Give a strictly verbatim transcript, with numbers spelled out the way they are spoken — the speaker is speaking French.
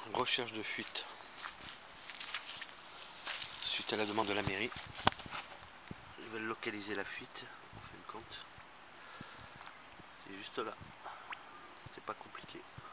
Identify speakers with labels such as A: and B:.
A: recherche de fuite suite à la demande de la mairie. Ils veulent localiser la fuite en fin de compte. C'est juste là, c'est pas compliqué.